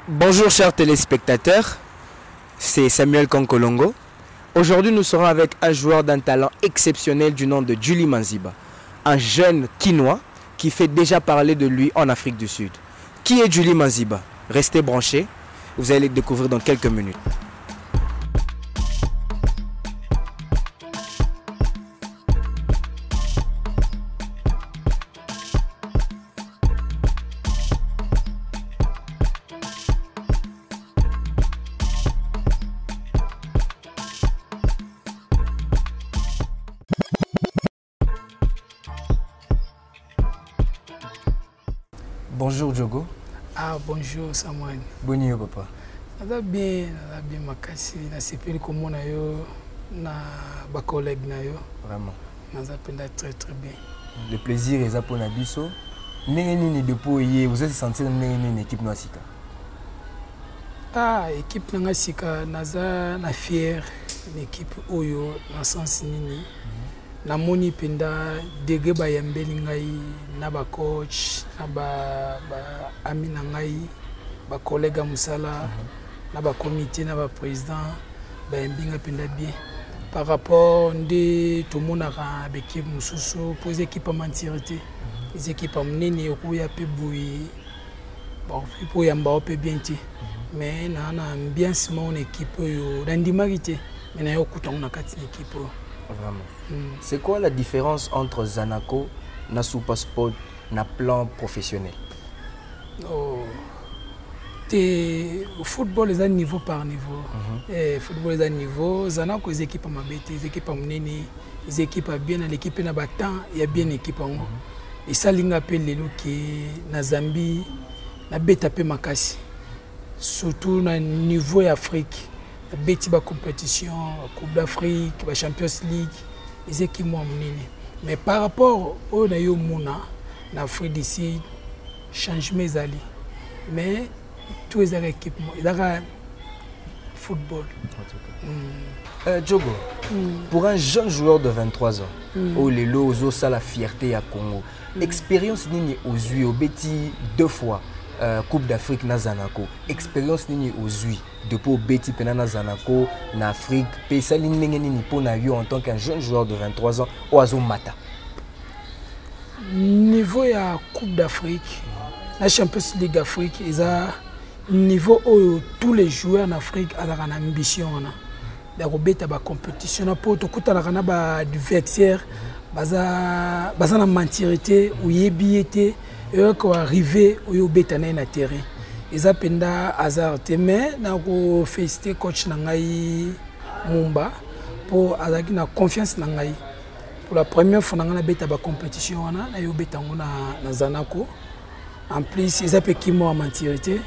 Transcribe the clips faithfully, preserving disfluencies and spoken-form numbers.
Bonjour chers téléspectateurs, c'est Samuel Kankolongo. Aujourd'hui nous serons avec un joueur d'un talent exceptionnel du nom de Julie Manziba. Un jeune Kinois qui fait déjà parler de lui en Afrique du Sud. Qui est Julie Manziba? Restez branchés, vous allez le découvrir dans quelques minutes. Bonjour Djogo. Ah bonjour Samuel. Bonjour papa. Nada bien, nada bien makasi na sepeli komona yo na ba collègue na yo. Vraiment. Nada penda très très bien. Le plaisir est pour Nabiso. Ndenge nini depuis hier vous êtes senti ndenge nini équipe Noasika? Ah équipe na Sika naza na fier l'équipe oyo na sens nini. Na moni penda dege ba yambeli ngai na ba coach na ba ba ami na ngai ba collègue musala mm -hmm. na ba comité na ba président ba yambinga penda bien par rapport de tout monde a l'équipe mususu pour les équipes en entièreté les équipes en nene ko ya pe boui bon pour yamba pe bien ti mais na na ambiance mon équipe yo ndimagité mais na yo kutanga na kati équipe. Vraiment. Mm. C'est quoi la différence entre Zanaco, na Super Sport, na plan professionnel? Oh. Le football est à niveau par niveau. Mm -hmm. Et football est à niveau. Zanaco, les équipes à mabete, les équipes à mnene, les équipes à bien, l'équipe à battant, il y a bien l'équipe en haut. Et ça, l'ing appelle les loups qui na Zambie, na beta pe makasi. Surtout na niveau Afrique. Beti ba compétition, Coupe d'Afrique, la Champions League, les équipes moins mais par rapport au nayo mona, en Afrique du Sud, changement zali. Mais tous les équipes, il y a football. Mm. Euh, Djogo, mm. pour un jeune joueur de vingt-trois ans, mm. où les lots ça la fierté à Congo, mm. expérience nini aux yeux, au Beti deux fois. Euh, Coupe d'Afrique na Zanaco, expérience nini ozui depuis au Beti pena na Zanaco na Afrique, pesa linenge nini po na yo en tant qu'un jeune joueur de vingt-trois ans au Azo Mata. Niveau ya Coupe d'Afrique, la Champions League d'Afrique, ils a niveau où tous les joueurs en Afrique ont une ambition na da beta ba compétition na po to kutana kana ba adversaire baza baza na mentirité ou yebiété et quand arrivé au bétané na terrain ils appellent hasard mais na ko féliciter coach na ngai Mumba pour azaki na confiance na ngai pour la première fois na beta ba compétition wana na yo betango na na Zanaco en plus ils appellent qui moi mentirité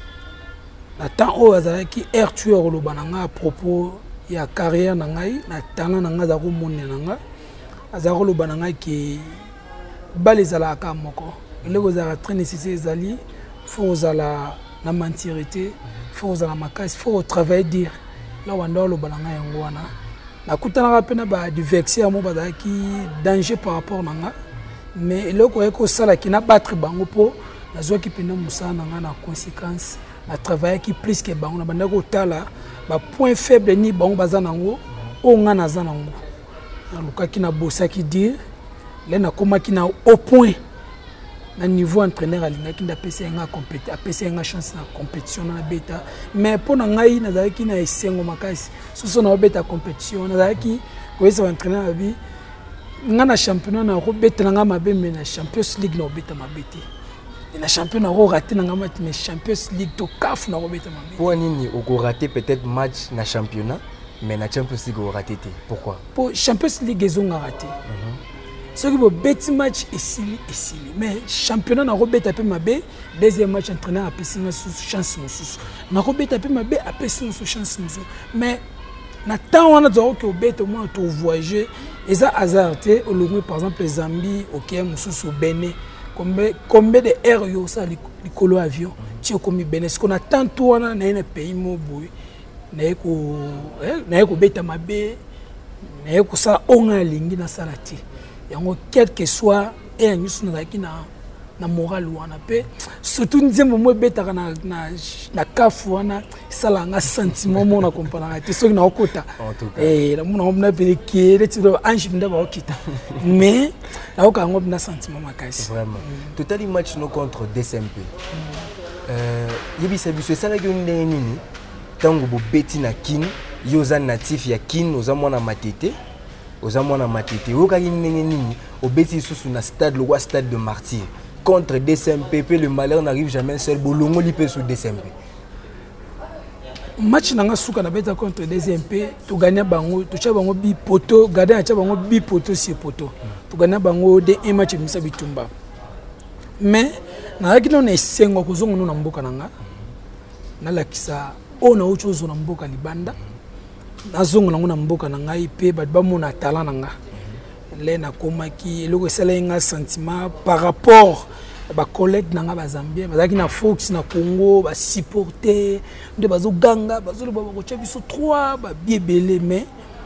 na temps au azaki air tueur lo bananga à propos ya carrière na ngai na talent na ngai za ko monne na ngai azako lo bananga ki balezala ka moko. Il faut que nécessaire il faut la mentirité, il faut la macasse, il faut travailler dire là on doit le balanga yangwana na kutana pena ba du vexer mo ba ki danger par rapport nanga mais le ko eko sala ki na battre bango po na zo ki pena musana nanga na conséquence na travailler qui plus que bango na banda ko tala ba point faible ni bango bazanango o nga na zanango na luka ki na bossa ki dire là na koma ki na au point. Na niveau entraîneur alinga ki ndapesa nga compétition apesa nga chance na compétition na beta mais pour na ngai na zaki na esengo makasi soso na beta compétition na zaki ko esa entraîneur abi nga na championnat na ko beta nga mabe mais na Champions League na beta mabete na championnat ro raté na nga mais Champions League to caf na beta mabete pour nini o ko raté peut-être match na championnat mais na Champions League o raté té pourquoi pour Champions League ils ont raté. Mm-hmm. Ce qui veut petit match ici ici mais championnat na robeta pe mabe deuxième match entraîneur a pesi na chance mususu na robeta pe mabe a pesi na chance mususu mais na temps on a dit que obeta moi to voyager et ça hasardé au Lomé par exemple Zambie OK mususu Bénin combien combien de heures yo ça likolo avion tu comme Bénin ce qu'on attend tout on a un pays mo boy na ko na ko beta mabe na ko ça on a lingi na salati yango quel que soit et nous sommes là qui na na moral wana pe surtout nzembo mo betaka na na na kafu wana sala nga sentiment mo na comprendre te soki na okota eh na mona mona pe ke le tiro ange mnda ba okita mais na okango na sentiment makasi vraiment total match no contre D S M P euh yebisa biso sala ke ndenge nini tango bo beti na kin yoza natif ya kin oza mwana matete oza mwana matete okaki ndenge nini obeti susu na stade le roi stade de martyr contre D S M P, le malheur n'arrive jamais seul. Bolongo li pe sous D S M P. Match nanga suka na beta contre D S M P, tu gagner bango, tu cha bango bi poto, garder cha bango bi poto si poto. Tu gagner bango de un match misa bitumba. Mais na yaki non esengo ko zongo na mboka nanga. Na lakisa o na autre chose na mboka libanda. Na zongo na mboka nanga ipe ba ba mona talent nanga. Les na komaki eloko sala nga sentiment par rapport ba collègue nanga ba Zambien bazaki na Fox na Congo ba supporter de bazo ganga bazo le ba ko biso trois ba biebele mais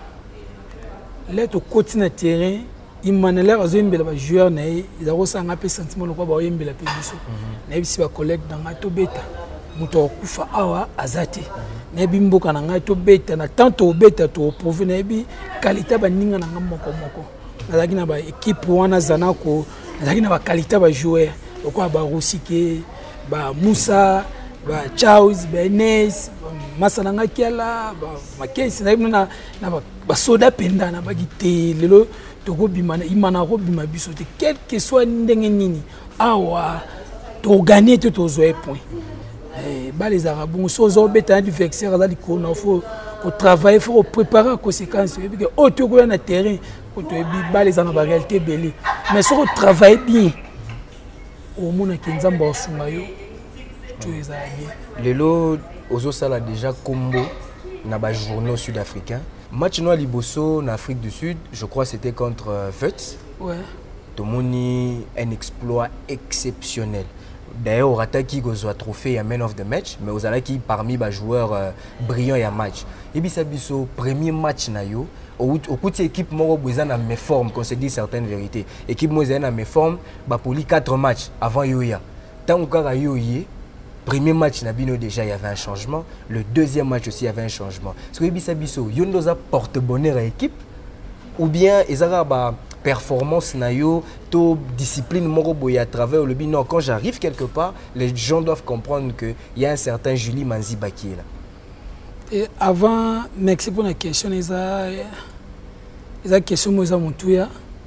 là to côté na terrain imanela bazo mbela ba joueur na ils a sanga pe sentiment lokwa ba yembela pe biso na bisi ba collègue nanga to beta muto kufa awa azate na bi mboka nanga to beta na tanto beta to prouver na bi qualité ba ninga nanga moko moko nazaki na ba équipe wana zanako nazaki na ba qualité ba joueur okwa ba Rusike ba Musa ba Charles ba Enes masananga kiala ba Makesi na na na ba soda penda na ba gite lelo toko bimana imana ko bima biso te quel que soit ndenge nini awa to gagner te to zo point eh ba les arabes so zo beta du vexer za liko na faut ko travailler faut préparer aux conséquences et puis au to ko na terrain les en réalité belé mais si on travaille bien au monde qui nous a sungayo tu es bien le lot aux sala déjà combo na ba journaux sud-africains match no liboso en Afrique du Sud je crois c'était contre euh, Wits ouais tomoni un exploit exceptionnel d'ailleurs au rataki gozo trophée à man of the match mais aux alaki parmi ba joueurs euh, brillants ya match et bisa biso premier match na yo au côté équipe moro besoin na mes formes qu'on se dit certaines vérités équipe mo na mes formes ba poli quatre matchs avant yoya tant ka yoyé premier match na bino déjà il y avait un changement le deuxième match aussi il y avait un changement ce que bisa biso yondoza porte bonheur à équipe ou bien ezara ba performance na yo to discipline moro boya à travers le bino quand j'arrive quelque part les gens doivent comprendre que il y a un certain Julie Manziba qui est là. Et avant, merci pour la question, il y a une question que je me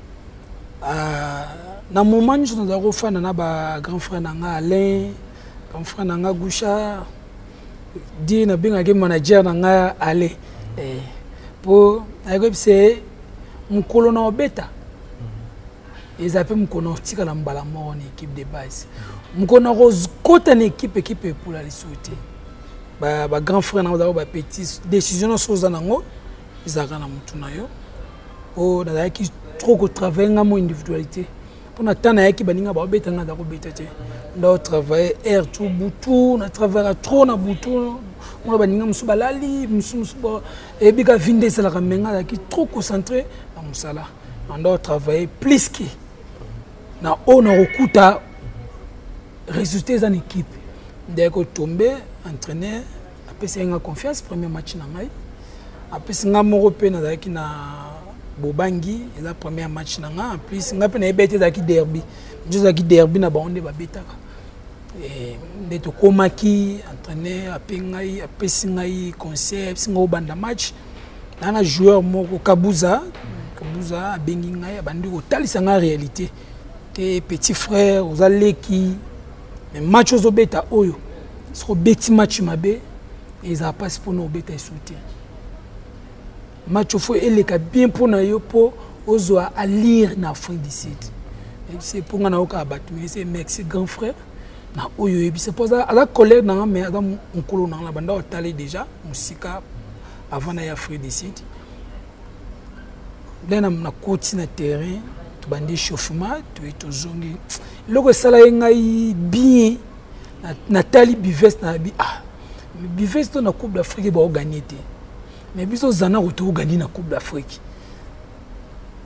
dans le moment où je suis fait, je suis grand frère Alain, grand frère Goucha, dit que je suis manager Alain. Pour c'est mon colonel bêta. Ils appellent mon colonel tika la mbalamor en équipe de base. Mon colonel rose côté en équipe équipe pour la souhaiter. Ba ba grand frère na ba petit décision so za nango izaka na mutu na yo o na yaki trop ko travailler nga mo individualité pour na tana yaki baninga ba beta nga da ko beta te ndo travailler air tout butu na travailler trop na butu mo baninga musu balali musu musu ba e bika vinde sala ka menga yaki trop concentré na musala ndo travailler plus que na on na okuta résultats en équipe dès que tombé entraîneur après c'est une confiance premier match na ngai après c'est nga moko pe na daki na Bobangi et la premier match na nga en plus nga pe na ebete daki derby juste daki derby na ba onde ba betaka et ndeto komaki entraîneur après ngai après singai concept singo banda match na na joueur moko Kabuza Kabuza bengi ngai bandi ko talisa nga réalité que petit frère aux aleki mais match aux beta oyo ce petit match mabe ils a pas pour nous beta soutien match faut elle est bien pour na yo pour ozo à lire na Afrique du Sud c'est pour nga na oka battu c'est merci grand frère na oyo et puis c'est pour ça à la collègue na mais adam on kolo na la banda otale déjà musika avant na Afrique du Sud là na na côté na terrain to bandi chauffement to to zongi loko sala ngai bien Nathalie Bivest na bi ah Bivest na Coupe d'Afrique ba gagner té mais biso zana ko to gagner na Coupe d'Afrique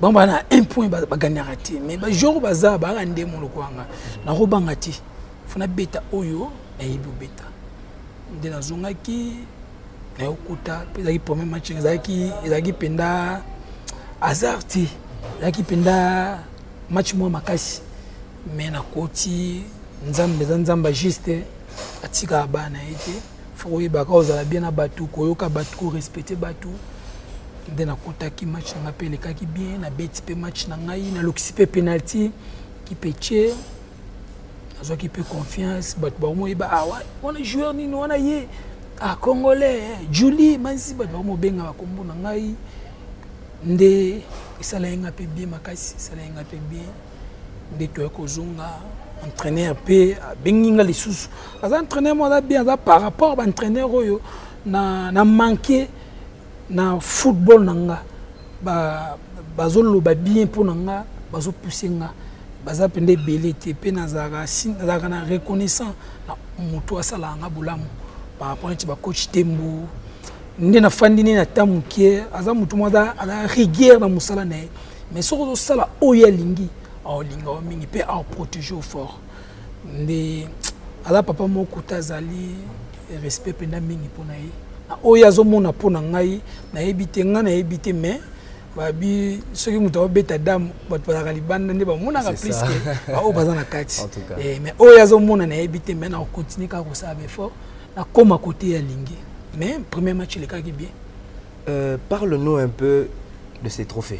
bon bana un point ba gagner raté mais ba jour baza ba rande mo lokwanga na ko bangati funa beta oyo na yibu beta ndena zongaki na okuta peza ki premier match ezaki ezaki penda azarti ezaki penda match mo makasi mais na koti nzambe nzamba juste atika bana ete faut yeba ka ozala bien na batu koyoka batu ko respecter batu ndena kota ki match na pele ka ki bien na beti pe match na ngai na lokisi pe penalty ki peche azo ki pe confiance but ba mo yeba ah wana joueur nini wana ye ah congolais Julie Manzi ba mo benga ba kombo na ngai nde isala nga pe bien makasi isala nga pe bien nde to ko zunga entraîneur pe benginga lisusu aza entraîneur mo da bien za par rapport ba entraîneur oyo na na manquer na football nanga ba bazolo ba bien pour nanga bazo pousser nga baza pende belete pe na zara sin zara na reconnaissant na mutu asala nga bulamu par rapport à ba coach Tembo nde na fandini na tamuke aza mutu moza ala rigueur na musala na mais soko sala oya lingi au linga o mingi pe au protéger au fort nde ala papa moko tazali respect penda mingi pona ye na oya zo mona pona ngai na ebite nga na ebite mais babi soki mutu obeta dame bato bazaka libanda nde bamona ka plus que ba o baza na kati eh mais oya zo mona na ebite mais na continue ka ko sabe fort na koma côté ya lingi mais premier match le kaki bien. Euh, parle-nous un peu de ces trophées.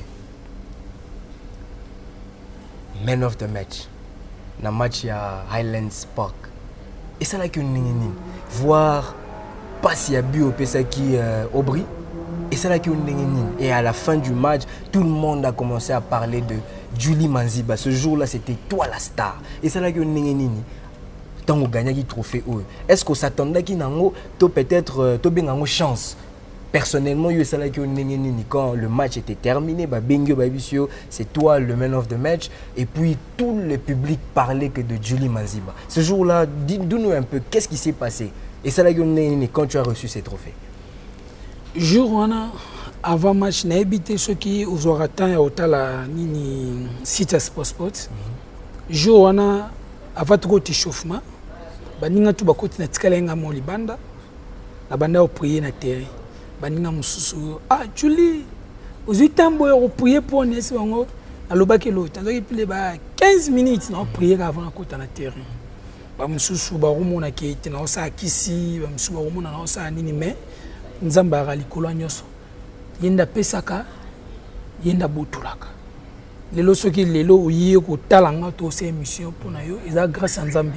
Man of the match. Na match à Highlands Park. Et ça là que nous voir pas si y a but au Pesaki euh, Aubry. Et ça là que nous et à la fin du match, tout le monde a commencé à parler de Julie Manziba. Ce jour-là, c'était toi la star. Et ça là que nous tant qu'on gagne qui trophée est-ce qu'on s'attendait qu'il n'ango to peut-être to bien une chance personnellement yo ça là que quand le match était terminé ba bingo ba bisio c'est toi le man of the match et puis tout le public parlait que de Julie Manziba. Ce jour-là, dis-nous un peu qu'est-ce qui s'est passé et ça là que quand tu as reçu ces trophées. Jour on a avant match na habité ceux qui aux oratants ya hôtel nini site sport sport jour on a avant tout échauffement baninga tu bakoti na tikalenga mo libanda na banda o prier na terrain baninga mususu ah Julie ozitambo yo prier pour nesi bango alobaki l'autre donc il ba quinze minutes na prier avant kota na terrain ba mususu ba rumona ke tina osa kisi ba mususu ba rumona na osa nini mais nzamba ga likolo nyoso yenda pesaka yenda botulaka lelo soki lelo oyiye ko talanga to se émission pour na yo eza grâce à nzambe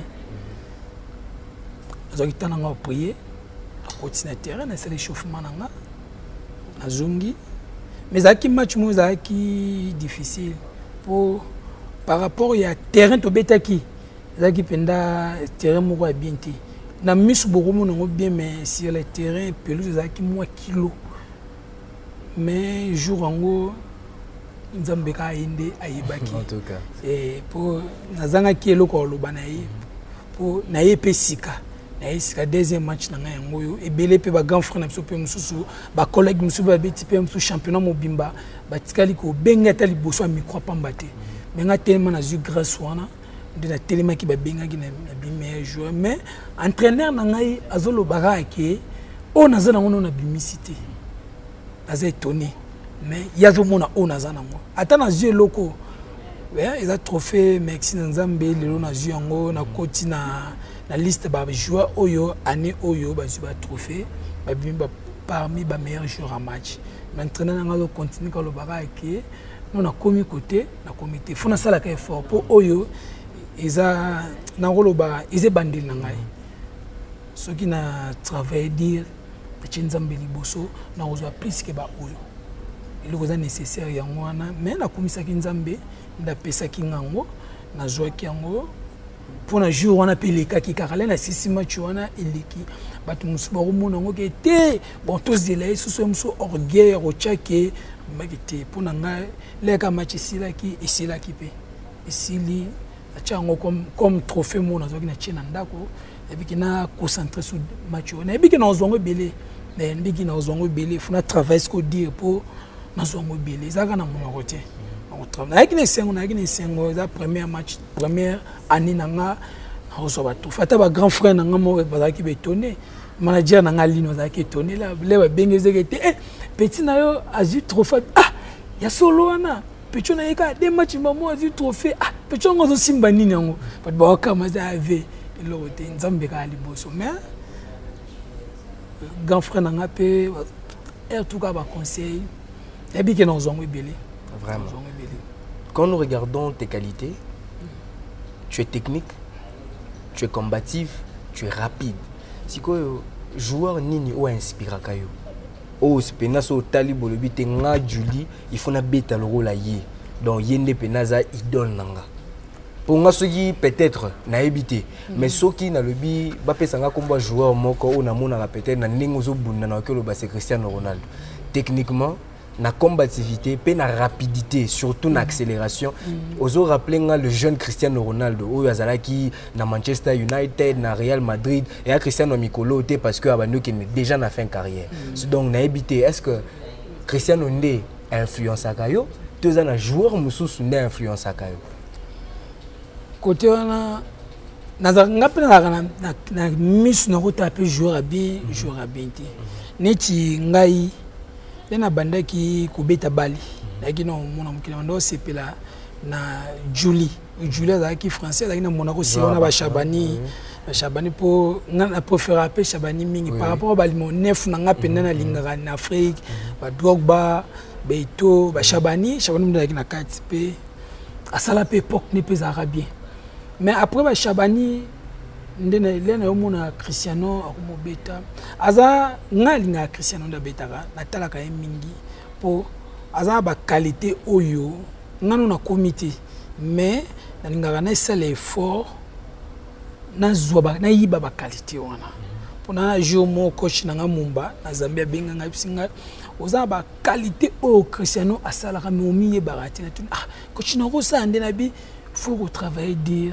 azoki tananga prier à continuer terrain na c'est l'échauffement nanga na zongi mais zaki match mo zaki difficile pour par rapport ya terrain to betaki zaki penda terrain mo ko bien te na misu bokomo nango bien mais sur le terrain pelouse zaki moi kilo mais jour ango nzambe ka inde ayibaki en tout cas et pour nazanga kielo ko lobana yi pour na yepe sika na sika deuxième match na ngai ngoyo e belé pe ba grand frère na biso pe mususu ba collègue mususu ba beti pe mususu championnat mobimba ba tikali ko benga tali boso a micro pamba te mais nga tellement na zu grâce wana de na tellement ki ba benga ki na bi meilleur joueur mais entraîneur na ngai azolo bara ke o nazana ngono na bimisité aza étonné mais yazo mona o nazana ngo ata na zu loko ouais ils a trophée Maxime Nzambe lelo na zu yango na koti na la liste ba joueur oyo année oyo ba zu ba trophée ba bimba parmi ba meilleurs joueurs en match l'entraîneur nga lo continue ka lo bara ke non na komi côté na comité fona sala ka effort pour oyo eza na roloba eze bandil na ngai ce qui na travailler dire Nzambe liboso na ozwa plus que ba oyo il est nécessaire yango wana mais na komisaki Nzambe nda pesaki ngango na zwaki yango pour na jour wana peleka ki karale na six match wana eleki batu musuba romona ngo ke te bon tous délai sous musu orgueil rochake magite pour na nga leka match sila ki esila ki pe esili achango comme comme trophée mona zwaki na china ndako et puis na concentrer sur match wana et puis na ozongo belé mais ndiki na ozongo belé faut na travailler ce qu'on dit pour nazwa ngo belé ça kana mon côté on travaille avec les cinq on a les cinq la première match première année nanga on va tout fata ba grand frère nanga mo ba ki bétonné manager nanga lino za ki étonné là les ba bengeze était eh petit na yo azu trophée ah ya solo wana petit na yeka des matchs maman azu trophée ah petit ngo simba nini yango ba ba kama za ave lo te nzambe ka liboso mais grand frère nanga pe en tout cas ba conseil et bien que nous avons belé vraiment quand nous regardons tes qualités tu es technique tu es combatif tu es rapide si quoi joueur nini ou inspira kayo o spenaso talibo le but nga Julie il faut na beta le rôle yé donc yende penaza idole nanga pour nga soki peut-être na habité mais soki na lobi ba pesanga komba joueur moko o na mona peut-être na ndenge zo bunda na kelo ba c'est Cristiano Ronaldo techniquement na combativité pe na rapidité surtout na accélération ozo rappeler nga le jeune Cristiano Ronaldo o yazalaki na Manchester United na Real Madrid et à Cristiano Mikolo té parce que abano qui est déjà na fin carrière donc na habité est-ce que Cristiano ndé influence akayo deux ans joueur mususu ndé influence akayo côté wana nazanga pe na na miss na kota pe joueur bien joueur bien té neti ngai na banda ki kubeta bali laki no mona mukina ndo sepela na Julie Julie za ki français laki na Monaco si on a ba Chabani ba Chabani po na préférer pe Chabani mingi par rapport ba limo neuf na nga penda na lingara na Afrique ba Drogba Beto ba Chabani Chabani ndo laki na kati pe asala pe époque ne pe arabien mais après ba Chabani ndena lena yo mona Cristiano akumo beta aza ngali nga Cristiano nda betaka natala ka mingi po aza ba qualité oyo ngano na comité mais na lingaka na sala effort na zwa ba na yiba ba qualité wana pona jo mo coach na ngamumba na Zambia benga nga bisinga oza ba qualité o Cristiano asala ka momiye barati na tuni ah coach na ko sa ndena bi faut travailler dire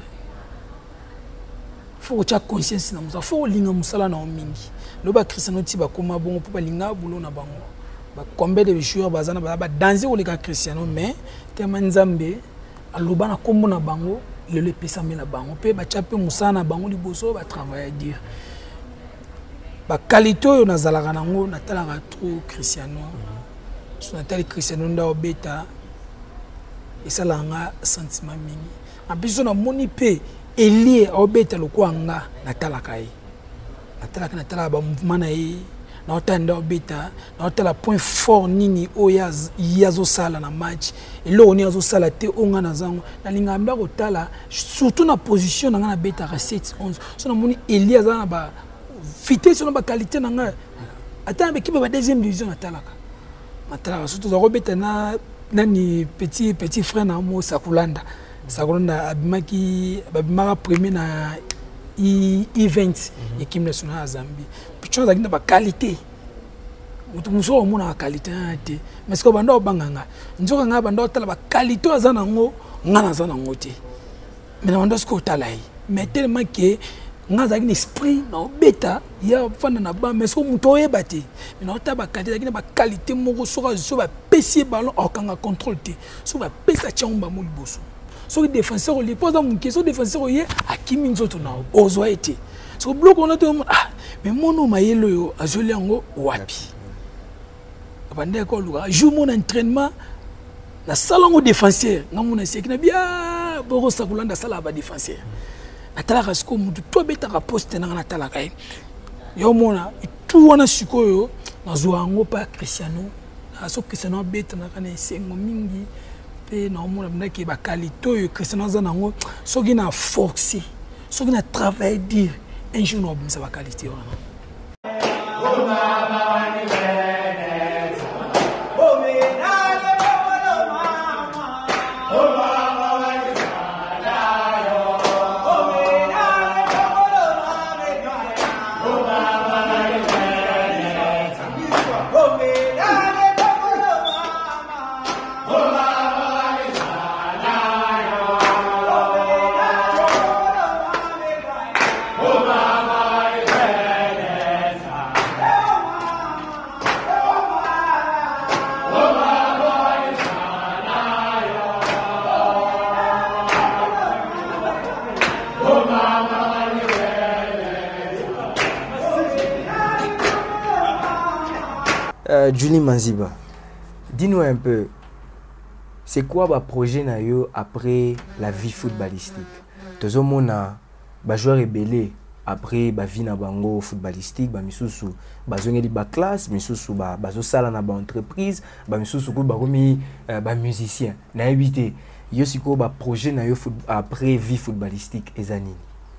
faut que tu aies conscience na musa faut linga musala na mingi loba Cristiano tiba koma bongo pour linga bulo na bango ba combien de joueurs bazana ba danser ou les Cristiano mais tellement nzambe aloba na kombo na bango le le pesa me na bango pe ba chape musala na bango liboso ba travailler dire ba qualité yo na zalaka nango na talaka trop Cristiano so na tali Cristiano nda obeta esalanga sentiment mingi en plus on a moni pe Elie obeta lokwanga natalaka yi natalaka natala ba mouvement na yi na otanda obeta na otala point fort nini oyaz yazo sala na match elo ni yazo sala te onga na zango na linga mba ko tala surtout na position na na beta sept onze so na moni Elie azana ba vitesse na ba qualité na nga ata ba kiba ba deuxième division natalaka natalaka surtout za obeta na nani petit petit frère na mo Sakulanda Sakulanda abimaki abimaka premier na i vingt équipe nationale à Zambie pichon za kinda ba qualité mutu muso o mona qualité te mais ce que banda obanganga nzoka nga banda otala ba qualité azana ngo ngana azana ngote mais na banda ce que otala yi mais tellement que nga za esprit na obeta ya fanda na ba mais ce que mutu oyeba te mais na otaba qualité za kinda ba qualité moko soka so ba pesi ballon okanga contrôle te so ba pesa chamba mo liboso so le défenseur lui pose une question défenseur yé à qui minzoto na ozo été so bloc on a tout ah mais mono mayelo yo azoli yango wapi abande ko luka joue mon entraînement na salongo défenseur ngamuna seki na bia boro Sakulanda sala ba défenseur atala kasko mutu to beta ka poste na na tala kai yo mona tout wana sikoyo na zo yango pa Cristiano aso Cristiano beta na kana sengo mingi na omona ndaki ba qualité yo Cristiano zanango soki na forcer soki na travail dire un jour no bisa ba qualité wana euh, Julie Manziba, dis-nous un peu, c'est quoi le projet nayo après la vie footballistique? Tous au monde ba joueur rebelle après ba vie na bango footballistique, ba misusu ba zongeli ba classe, misusu ba bazo sala na ba entreprise, ba misusu ko ba komi ba musicien. Na éviter yo siko ba projet nayo après vie footballistique ezanini.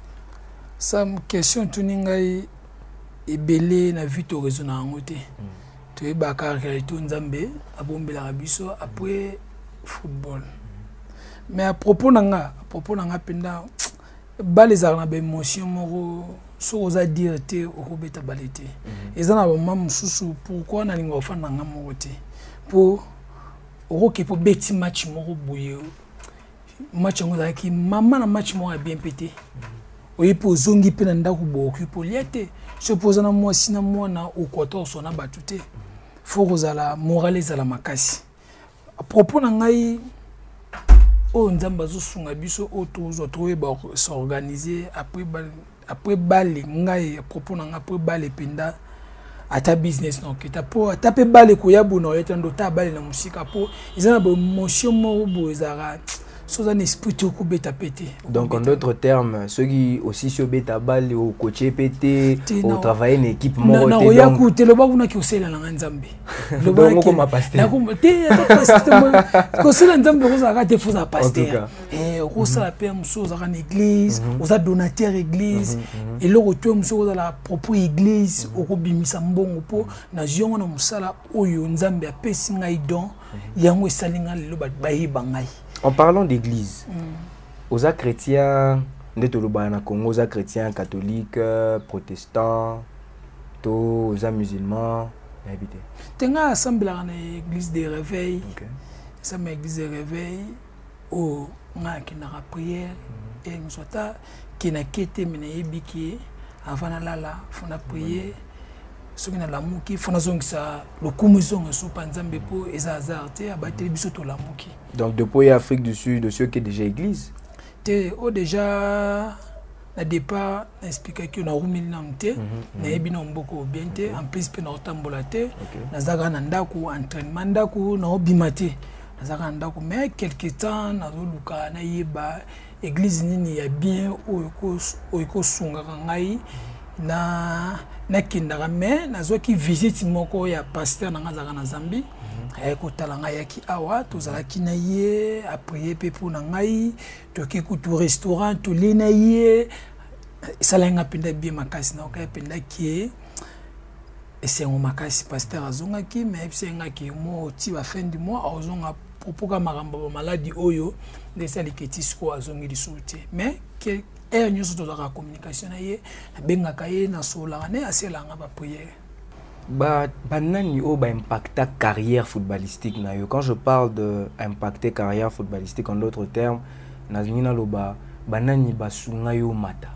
Ça question tuningai ebele na vie to raison na ngote. Tu es bakar to nzambe abombela biso après football. Mais à propos nanga, à propos nanga penda ba les arna ba émotion moko so oza dire te okobeta balete. Ezana ba mamu susu pourquoi na linga ofana nanga moko te. Pour oroke pour beti match moko boye. Match ngo ki mama na match moko bien pété. Oyi po zongi pe na ndako bo okipo liete. Je pose na moi sina moi na okoto so na batute. Faut kozala morale ezala makasi. À propos na ngai o nzamba zo sunga biso o tozo trouver ba s'organiser après après balle ngai à propos na nga après balle penda ata business non kita po ata pe balle ko yabu no yetando ta balle na musika po izana ba emotion mo bo ezara so un esprit tout beta pété. Donc en d'autres termes, ceux qui aussi sur beta balle au coaché pété, au travailler une équipe mort. Non, il y a écouté le baou na qui osé la nzambe. Le baou comme a pasteur. Na comme té pasteur. Ko osé la nzambe ko za raté faux à pasteur. Eh ko ça la paix muso za na église, on a donateur église et le retour muso za la propre église au ko bimisa mbongo po na ziongo na musala oyo nzambe apesi ngai don yango esalinga le ba bayiba ngai. En parlant d'église, mm. aux chrétiens, aux Congo, aux chrétiens catholiques, protestants, aux musulmans, habité. Tenga assemblée à l'église des réveils. Ça l'église des réveils où on a qui n'a prière et nous sommes qui n'a quitté mais n'ébiki avant la la font la prière. Ce qui n'a la mouki, font ça le commission sous panzambe pour les azartés à battre biso to la mouki. Donc depuis Afrique du Sud, de ceux qui est déjà église. Te o déjà na départ expliquer que na rumili na mte na ebi na mboko biente en plus pe na otambola te na zaga na ndako entraînement ndako na obimate na zaga ndako mais quelque temps na luka na yeba église nini ya bien o ko o ko sunga ngai na na kindara mais nazo ki visite moko ya pasteur na ngazaka na Zambie ay ko talanga ya ki awa tozala ki na ye a prier pe pour na ngai to ki ku to restaurant to le na ye salenga pinda bien makasi na ka pinda ki et c'est un makasi pasteur azonga ki mais c'est nga ki mo ti ba fin du mois azonga propoka maramba ba maladie oyo de sali ketisko azongi di souté mais que et nous sommes dans la communication naie benga kaye na sola ne aselanga ba prière ba banani o ba impacta carrière footballistique na yo. Quand je parle de impacter carrière footballistique en d'autres termes nazina loba banani ba sunga yo mata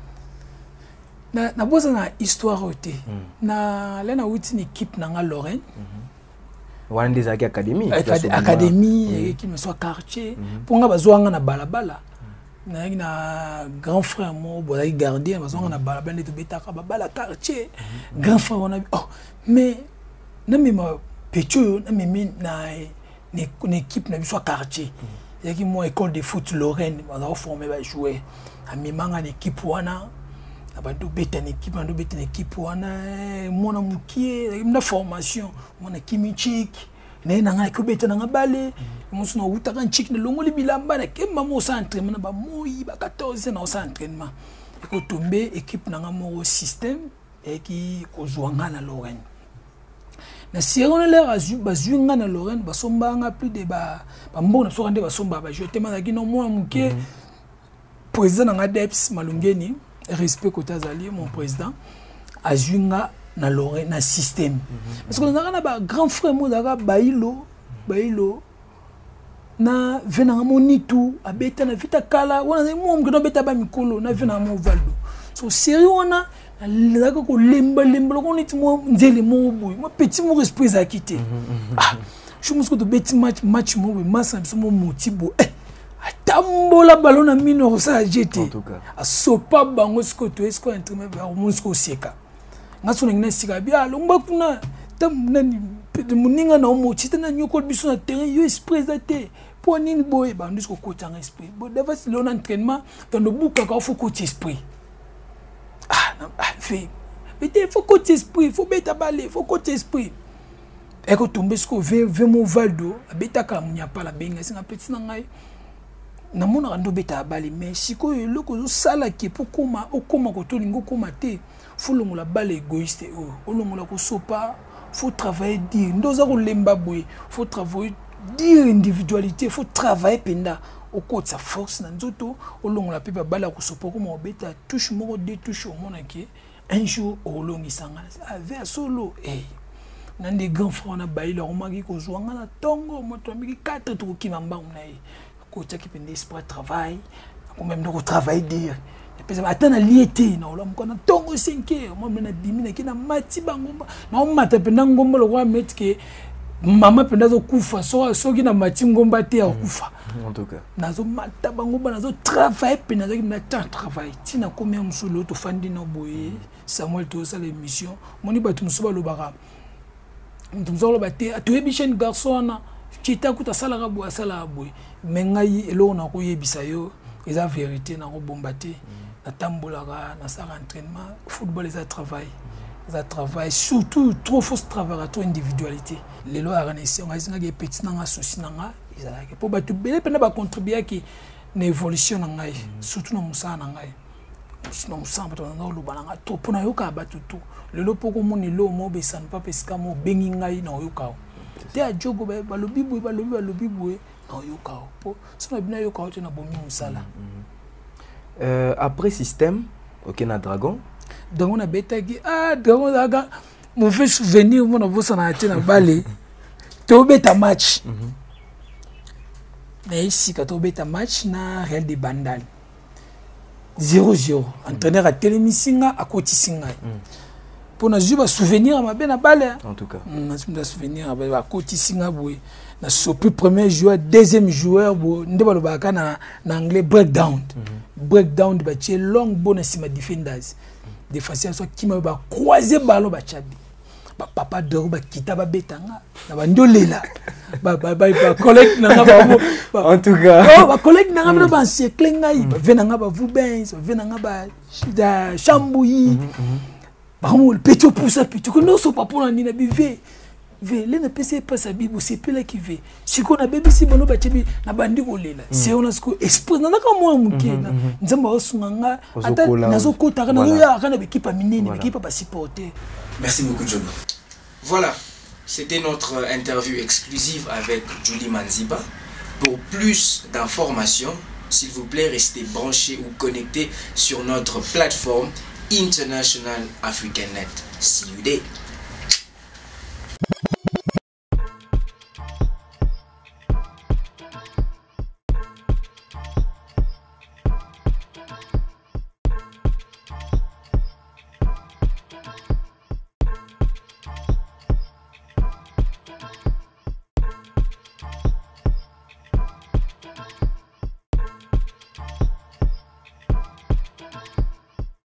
na na boza na histoire oté na lena wuti ni équipe na nga Lorraine wana des académie académie qui me soit quartier pour nga bazwanga na balabala na na grand frère mo bolai gardien bazonga na balabala ne to betaka babala quartier grand frère on a oh mais na mema pecho na memi na ne équipe na biso quartier yaki mo école de foot Lorraine baza former ba jouer a memanga na équipe wana abando beta na équipe ando beta na équipe wana mona mukie na formation mona kimichik na nga ko beta na ngabale musu na utaka nchik na longoli bilamba na kemba mo sa entraînement ba moyi ba quatorze na sa entraînement ko tomber équipe na ngamo système et qui ko jouanga na Lorraine na sierra l'air azu bazunga na Lorraine ba sombanga plus de ba ba mbona so rande ba somba ba jeté mazaki no mo muke président na Deps Malungeni respect kotazali mon président azunga na Lorraine na système parce que nous avons un grand frère mo daga bailo bailo na vena monitu abeta na vita kala wana mo ngino beta ba mikolo na vena mo valdo so sérieux wana la ko lemba lemba ko niti mo nzele mo boy mo petit mo respect za quitté ah je me suis dit beti match match mo be massa biso mo motibo eh atambola ballon na mino sa jeté en tout cas a sopa bango sko to esko entraînement ba mo sko seka ngaso ngine sika bia lomba kuna ata nani moninga na omoti tana nyokol biso na terrain yo esprit zate pour nini boye ba ndisco coach en esprit bo dava si l'on entraînement dans le bouka ka faut coach esprit ah ah fait mais il faut coach esprit faut beta balé faut coach esprit et ko tomber ce ko ve ve mon valdo beta ka munya pa la benga singa petit na ngai na mona rando beta balé mais siko eloko zo sala ki pour koma okoma ko to lingo koma te faut longola balle égoïste o longola ko sopa faut travailler dire ndoza ko lemba boy faut travailler dire individualité faut travailler penda au côté sa force na nzoto o longola pe ba balle ko sopa ko mo beta touche mo de touche au mona ki un jour au longi sangana avec solo eh nan des grands frères na baille leur magi ko zwanga na tongo moto miki quatre to ki mamba unaye ko taki penda esprit travail ko même donc travail dire atana liete na ola mkona tongo cinq heures moi mena bimina kina mati bangomba na mata penda ngomba lo kwa metke mama penda zo kufa so so kina mati ngomba te ya kufa en tout cas nazo mata bangomba nazo travail pena zo kina temps travail tina combien msolo to fandi na boye Samuel to ça l'émission moni batu musuba lo baka mtumzo lo bate to ebishen garçon na kita kuta sala ka bo sala boye mengai elo na ko yebisa yo eza vérité na ko bombaté na tambolaka na sa entraînement football les a travail les a travail surtout trop fausse travail trop individualité les lois organiser on a des petits nanga souci nanga ils ala que pour batu belé pena ba contribuer qui na évolution nanga surtout na musa nanga sinon musa bato na lo balanga to pona yoka batu tout le lo poko moni lo mo be san pa pesika mo bengi ngai na yoka te a jogo ba ba lobi boy ba lobi ba lobi boy na yoka po sinon bina yoka to na bomi musala. Euh, après système, ok, na Dragon. Donc on a bétagi ah Dragon daga mon fait souvenir mon avo ça na été na balé. To beta match. Mais ici quand to beta match na Real de Bandal. zéro zéro. Entraîneur à Télémissinga à Kotisinga. Pour na juba souvenir ma ben na balé. En tout cas. Na juba souvenir à Kotisinga boy. Na sopi premier joueur, deuxième joueur bo ndeba lo baka na na anglais breakdown. Breakdown de bâtir long bonne sima defenders défenseur soit qui m'a ba croiser ballon ba chabi ba papa de ba kita ba betanga na ba ndolela ba ba ba collègue na ba en tout cas oh ba collègue na ba ba siècle ngai ba venanga ba Vubens ba venanga ba da Chambouyi ba mo le petit poussa petit ko no so papa na ni na bive ve le na pese pas sa bible c'est pele qui ve si ko na bébé si bono ba chebi na bandi ko lela c'est on a ce ko expose na ka mo muke na nzamba osunganga ata nazo kota kana ya kana bekipa minene bekipa ba supporter. Merci beaucoup Jogo. Voilà, c'était notre interview exclusive avec Julie Manziba. Pour plus d'informations, s'il vous plaît, restez branchés ou connectés sur notre plateforme International African Net. See you there.